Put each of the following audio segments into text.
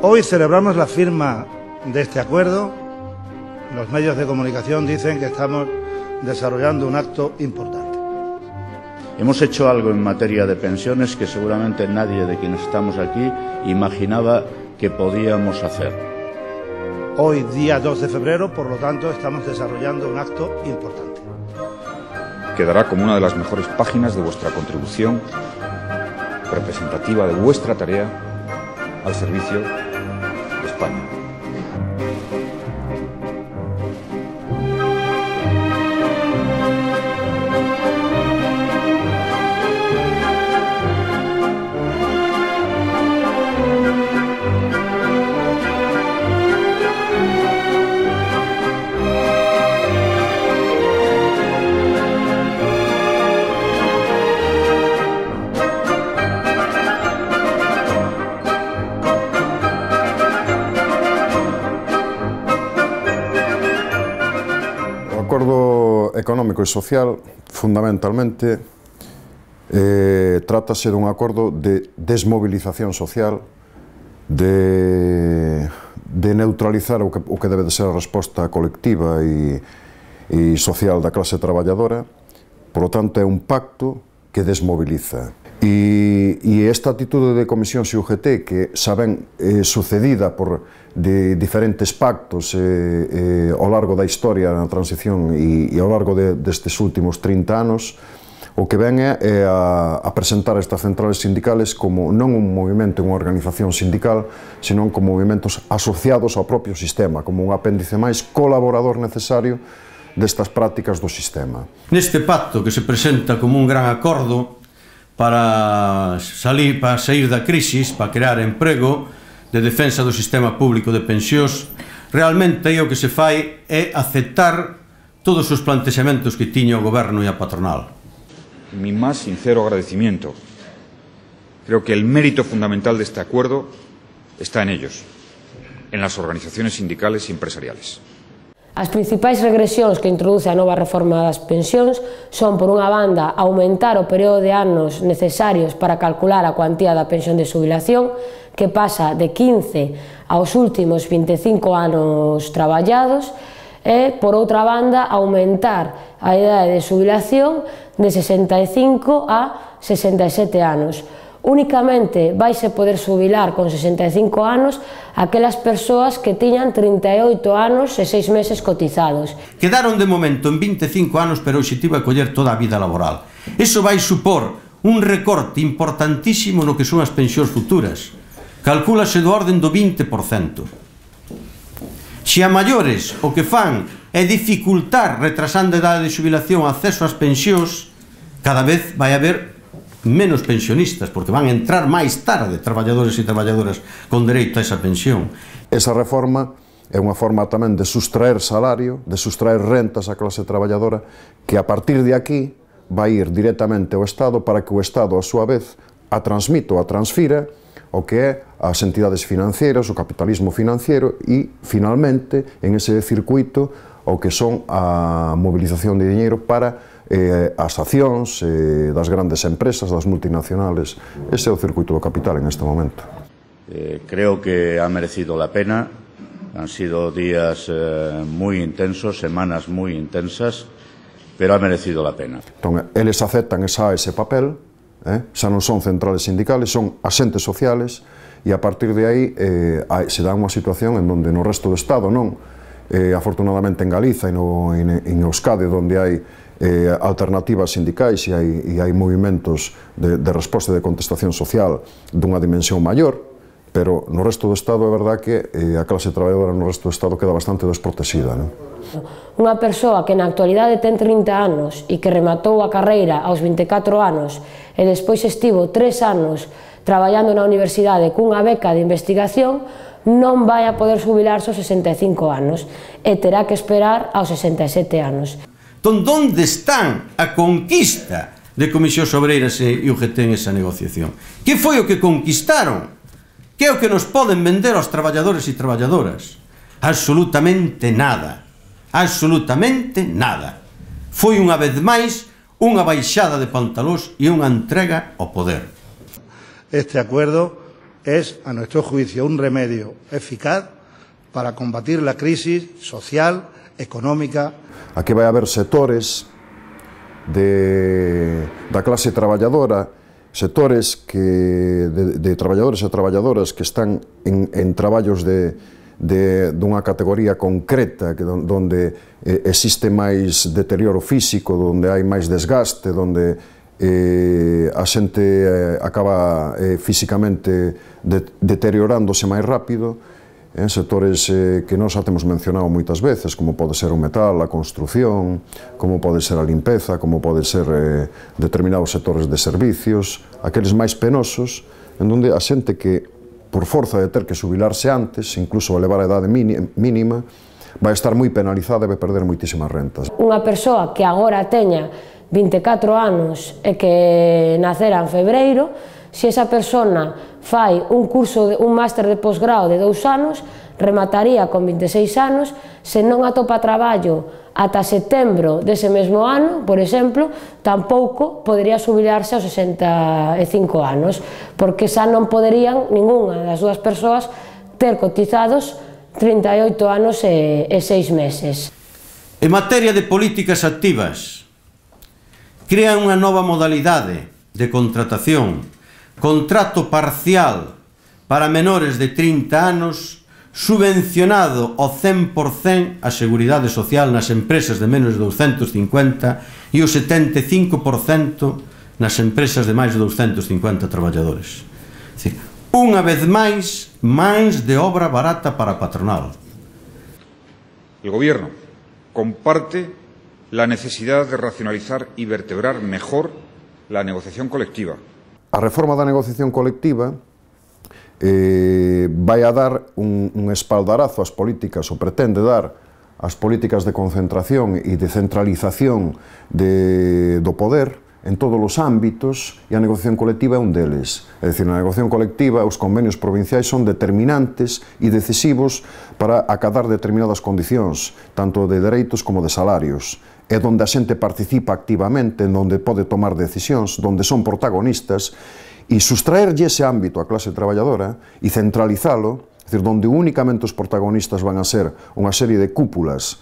Hoy celebramos la firma de este acuerdo. Los medios de comunicación dicen que estamos desarrollando un acto importante. Hemos hecho algo en materia de pensiones que seguramente nadie de quienes estamos aquí imaginaba que podíamos hacer. Hoy, día 2 de febrero, por lo tanto, estamos desarrollando un acto importante. Quedará como una de las mejores páginas de vuestra contribución, representativa de vuestra tarea al servicio de España. O acordo económico e social, fundamentalmente, trátase dun acordo de desmovilización social, de neutralizar o que debe de ser a resposta colectiva e social da clase traballadora. Por lo tanto, é un pacto que desmoviliza. E esta atitude de Comisións e UGT, que xa ven sucedida por diferentes pactos ao largo da historia na transición e ao largo destes últimos 30 anos, o que ven é a presentar estas centrales sindicales como non un movimento, unha organización sindical, senón como movimentos asociados ao propio sistema, como un apéndice máis colaborador necesario destas prácticas do sistema. Neste pacto que se presenta como un gran acordo para sair da crisis, para crear emprego, de defensa do sistema público de pensións, realmente o que se fai é aceptar todos os plantexamentos que tiña o Goberno e a patronal. Mi más sincero agradecimiento. Creo que el mérito fundamental de este acuerdo está en ellos, en las organizaciones sindicales y empresariales. As principais regresións que introduce a nova reforma das pensións son, por unha banda, aumentar o período de anos necesarios para calcular a cuantía da pensión de xubilación, que pasa de 15 aos últimos 25 anos traballados, e, por outra banda, aumentar a idade de xubilación de 65 a 67 anos. Únicamente vaise poder xubilar con 65 anos aquelas persoas que tiñan 38 anos e 6 meses cotizados. Quedaron de momento en 25 anos, pero o obxectivo é coller toda a vida laboral. Iso vai supor un recorte importantísimo no que son as pensións futuras. Calcúlase do orden do 20%. Se a maiores o que fan é dificultar, retrasando a idade de xubilación, o acceso ás pensións, cada vez vai haber menos pensionistas, porque van a entrar máis tarde traballadores e traballadoras con dereito a esa pensión. Esa reforma é unha forma tamén de sustraer salario, de sustraer rentas á clase traballadora, que a partir de aquí vai ir directamente ao Estado para que o Estado, a súa vez, a transmita ou a transfira o que é as entidades financieras, o capitalismo financiero e, finalmente, en ese circuito, o que son a movilización de diñeiro para as accións das grandes empresas, das multinacionales. Ese é o circuito do capital en este momento. Creo que ha merecido la pena. Han sido días muy intensos, semanas muy intensas, pero ha merecido la pena. Entón, eles aceptan ese papel, xa non son centrales sindicales, son asentes sociales, e a partir de aí se dá unha situación en donde no resto do Estado non, afortunadamente en Galiza e en Euskadi, onde hai alternativas sindicais e hai movimentos de resposta e de contestación social dunha dimensión maior, pero no resto do Estado é verdad que a clase traballadora no resto do Estado queda bastante desprotexida. Unha persoa que na actualidade ten 30 anos e que rematou a carreira aos 24 anos e despois estivo 3 anos traballando na universidade cunha beca de investigación, non vai a poder xubilarse aos 65 anos e terá que esperar aos 67 anos. Entón, onde están a conquista de Comisións Obreiras e UGT en esa negociación? Que foi o que conquistaron? Que é o que nos poden vender aos traballadores e traballadoras? Absolutamente nada. Absolutamente nada. Foi unha vez máis unha baixada de pantalóns e unha entrega ao poder. Este acuerdo es, a nuestro juicio, un remedio eficaz para combatir la crisis social, económica. Aquí vai haber sectores da clase traballadora, sectores de traballadores e traballadoras que están en traballos dunha categoría concreta, donde existe máis deterioro físico, donde hai máis desgaste, donde a xente acaba físicamente deteriorándose máis rápido, en sectores que nós xa temos mencionado moitas veces, como pode ser o metal, a construción, como pode ser a limpeza, como pode ser determinados sectores de servicios, aqueles máis penosos, en onde a xente que, por forza de ter que xubilarse antes, incluso elevar a idade mínima, vai estar moi penalizada e vai perder moitísimas rentas. Unha persoa que agora teña 24 anos e que nacera en febreiro, se esa persona fai un máster de posgrado de 2 anos, remataría con 26 anos, se non atopa traballo ata setembro dese mesmo ano, por exemplo, tampouco podería xubilarse aos 65 anos, porque xa non poderían ningunha das dúas persoas ter cotizados 38 anos e 6 meses. En materia de políticas activas, crean unha nova modalidade de contratación, contrato parcial para menores de 30 anos, subvencionado ao 100% a seguridade social nas empresas de menos de 250 e o 75% nas empresas de máis de 250 traballadores. Unha vez máis, mans de obra barata para a patronal. El Gobierno comparte la necesidad de racionalizar y vertebrar mejor la negociación colectiva. A reforma da negociación colectiva vai a dar un espaldarazo ás políticas, ou pretende dar ás políticas de concentración e de centralización do poder en todos os ámbitos, e a negociación colectiva é un deles. É dicir, na negociación colectiva os convenios provinciais son determinantes e decisivos para acadar determinadas condicións, tanto de dereitos como de salarios. É onde a xente participa activamente, onde pode tomar decisións, onde son protagonistas, e sustraerlle ese ámbito á clase traballadora e centralizalo, é dicir, onde únicamente os protagonistas van a ser unha serie de cúpulas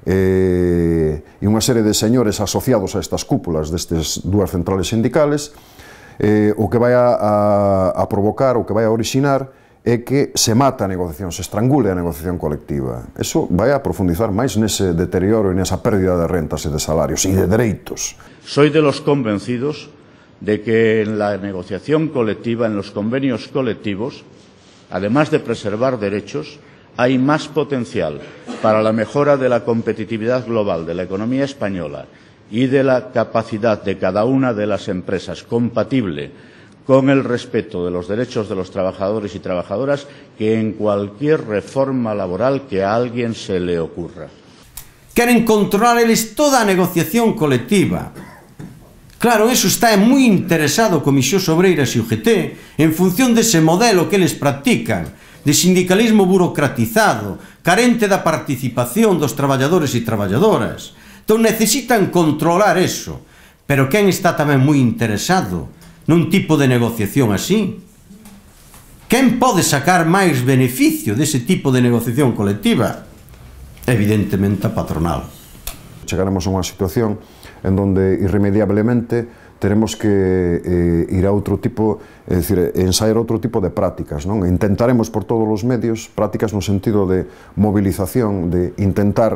e unha serie de señores asociados a estas cúpulas destes dúas centrales sindicales, o que vai a provocar, o que vai a orixinar, é que se mata a negociación, se estrangule a negociación colectiva. Eso vai a profundizar máis nese deterioro e nesa pérdida de rentas e de salarios e de dereitos. Soy de los convencidos de que en la negociación colectiva, en los convenios colectivos, además de preservar derechos, hay más potencial para la mejora de la competitividad global de la economía española y de la capacidad de cada una de las empresas compatible con el respeto de los derechos de los trabajadores y trabajadoras que en cualquier reforma laboral que a alguien se le ocurra. Queren controlar eles toda a negociación colectiva. Claro, eso está moi interesado Comisións Obreiras e UGT en función dese modelo que eles practican, de sindicalismo burocratizado, carente da participación dos traballadores e traballadoras. Entón necesitan controlar eso. Pero quen está tamén moi interesado nun tipo de negociación así? Quen pode sacar máis beneficio dese tipo de negociación colectiva? Evidentemente a patronal. Chegaremos a unha situación en donde irremediablemente teremos que ir a outro tipo, é dicir, ensaiar outro tipo de prácticas, non? Intentaremos por todos os medios, prácticas no sentido de movilización, de intentar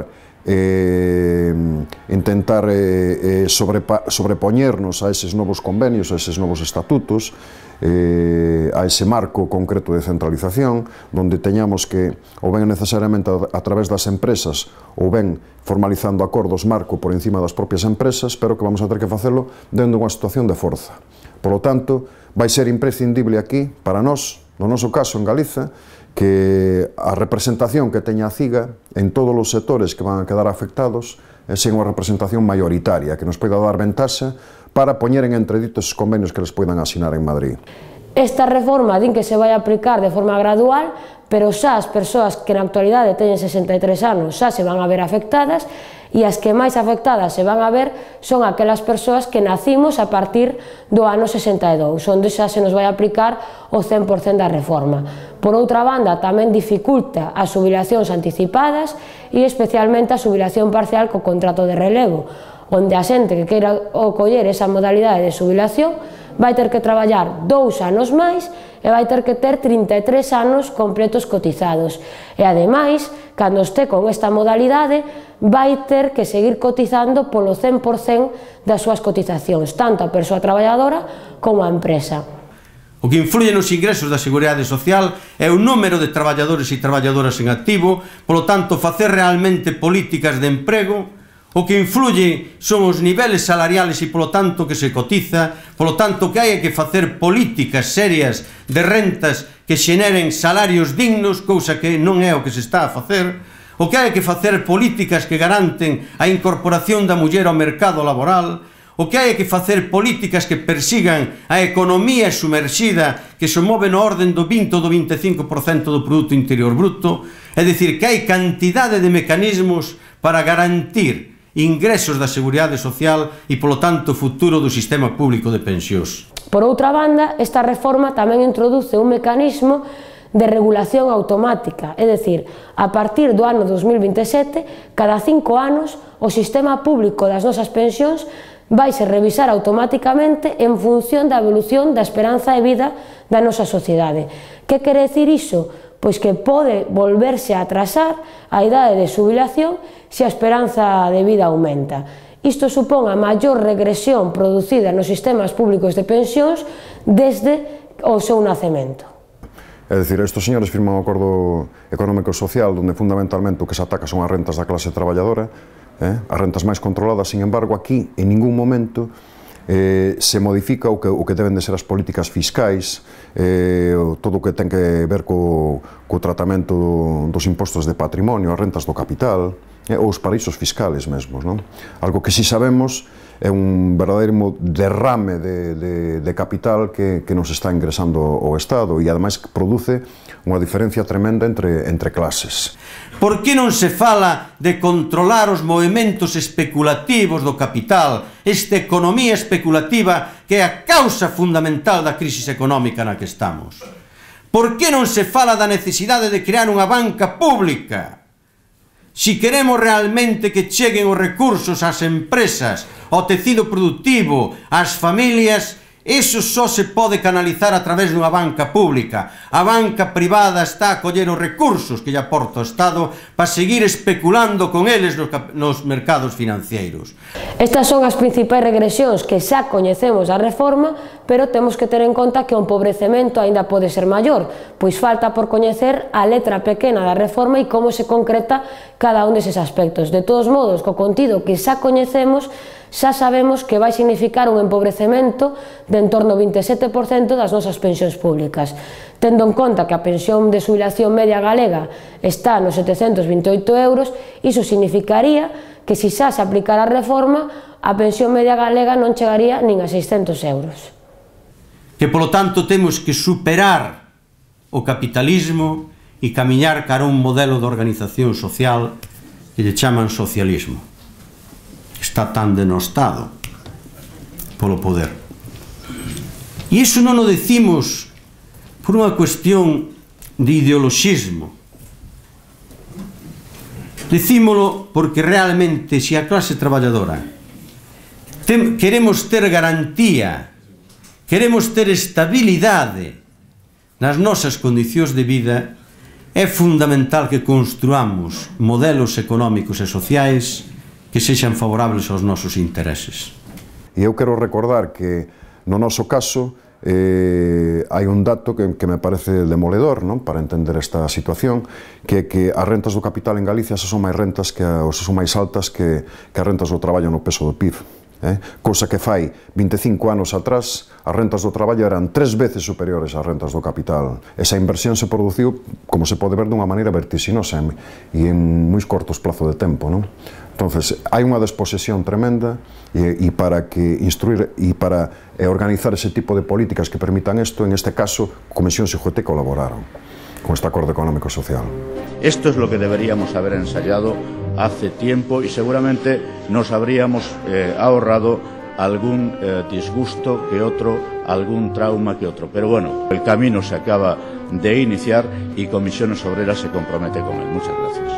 sobrepoñernos a eses novos convenios, a eses novos estatutos, a ese marco concreto de centralización, donde teñamos que, ou ben necesariamente a través das empresas, ou ben formalizando acordos marco por encima das propias empresas, pero que vamos a ter que facelo dentro dunha situación de forza. Por lo tanto, vai ser imprescindible aquí, para nós, no noso caso en Galiza, que a representación que teña a CIGA en todos os sectores que van a quedar afectados sea unha representación maioritaria, que nos poida dar ventaxa para poñer en entredito esos convenios que les poidan asinar en Madrid. Esta reforma din que se vai aplicar de forma gradual, pero xa as persoas que na actualidade teñen 63 anos xa se van a ver afectadas, e as que máis afectadas se van a ver son aquelas persoas que nacimos a partir do ano 62, onde xa se nos vai aplicar o 100% da reforma. Por outra banda, tamén dificulta as xubilacións anticipadas e especialmente a xubilación parcial co contrato de relevo, onde a xente que queira coller esa modalidade de xubilación vai ter que traballar 2 anos máis e vai ter que ter 33 anos completos cotizados. E ademais, cando este con esta modalidade, vai ter que seguir cotizando polo 100% das súas cotizacións, tanto a persoa traballadora como a empresa. O que influye nos ingresos da Seguridade Social é o número de traballadores e traballadoras en activo, polo tanto, facer realmente políticas de emprego. O que influye son os niveles salariales e, polo tanto, que se cotiza, polo tanto, que hai que facer políticas serias de rentas que xeneren salarios dignos, cousa que non é o que se está a facer. O que hai que facer políticas que garanten a incorporación da muller ao mercado laboral. O que hai que facer políticas que persigan a economía sumerxida que se move no orden do 20 ou do 25% do Produto Interior Bruto. É dicir, que hai cantidade de mecanismos para garantir ingresos da Seguridade Social e, polo tanto, futuro do sistema público de pensións. Por outra banda, esta reforma tamén introduce un mecanismo de regulación automática, é dicir, a partir do ano 2027, cada 5 anos, o sistema público das nosas pensións vaise revisar automáticamente en función da evolución da esperanza de vida da nosa sociedade. Que quere dicir iso? Pois que pode volverse a atrasar a idade de xubilación se a esperanza de vida aumenta. Isto supón a maior regresión producida nos sistemas públicos de pensións desde o seu nacemento. É dicir, estes señores firman un acordo económico e social onde fundamentalmente o que se ataca son as rentas da clase traballadora, as rentas máis controladas. Sin embargo, aquí en ningún momento se modifica o que deben de ser as políticas fiscais, todo o que ten que ver co tratamento dos impostos de patrimonio, as rentas do capital, ou os paraísos fiscales mesmos, non? Algo que si sabemos é un verdadeiro derrame de capital que nos está ingresando o Estado e ademais produce unha diferencia tremenda entre clases. Por que non se fala de controlar os movementos especulativos do capital, esta economía especulativa que é a causa fundamental da crisis económica na que estamos? Por que non se fala da necesidade de crear unha banca pública? Si queremos realmente que cheguen os recursos ás empresas, ao tecido productivo, ás familias, eso só se pode canalizar a través dunha banca pública. A banca privada está a coller os recursos que lle aporta o Estado para seguir especulando con eles nos mercados financeiros. Estas son as principais regresións que xa coñecemos da reforma, pero temos que ter en conta que o empobrecemento aínda pode ser maior, pois falta por coñecer a letra pequena da reforma e como se concreta cada un deses aspectos. De todos modos, co contido que xa coñecemos, xa sabemos que vai significar un empobrecemento de en torno ao 27% das nosas pensións públicas. Tendo en conta que a pensión de xubilación media galega está nos 728 euros, iso significaría que se xa se aplicara a reforma, a pensión media galega non chegaría nin a 600 euros. Que, polo tanto, temos que superar o capitalismo e camiñar cara a un modelo de organización social que lle chaman socialismo. Está tan denostado polo poder. E iso non o decimos por unha cuestión de ideoloxismo. Decímolo porque realmente, se a clase traballadora queremos ter garantía, queremos ter estabilidade nas nosas condicións de vida, é fundamental que construamos modelos económicos e sociais que sexan favorables aos nosos intereses. E eu quero recordar que, no noso caso, hai un dato que me parece demoledor, non? Para entender esta situación, que as rentas do capital en Galicia son máis rentas son máis altas que as rentas do traballo no peso do PIB. Cousa que fai 25 anos atrás, as rentas do traballo eran 3 veces superiores ás rentas do capital. Esa inversión se produciu, como se pode ver, dunha maneira vertiginosa e en moi cortos plazo de tempo, non? Entonces, hai unha desposesión tremenda e para instruir e para organizar ese tipo de políticas que permitan isto, en este caso, Comisión CGT colaboraron. con este acuerdo económico social. Esto es lo que deberíamos haber ensayado hace tiempo y seguramente nos habríamos ahorrado algún disgusto que otro, algún trauma que otro. Pero bueno, el camino se acaba de iniciar y Comisiones Obreras se compromete con él. Muchas gracias.